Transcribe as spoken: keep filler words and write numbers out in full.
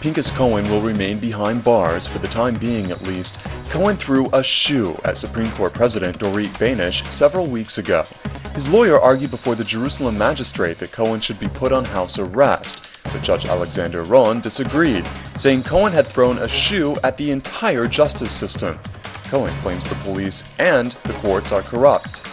Pinchas Cohen will remain behind bars, for the time being at least. Cohen threw a shoe at Supreme Court President Dorit Beinish several weeks ago. His lawyer argued before the Jerusalem Magistrate that Cohen should be put on house arrest, but Judge Alexander Rowan disagreed, saying Cohen had thrown a shoe at the entire justice system. Cohen claims the police and the courts are corrupt.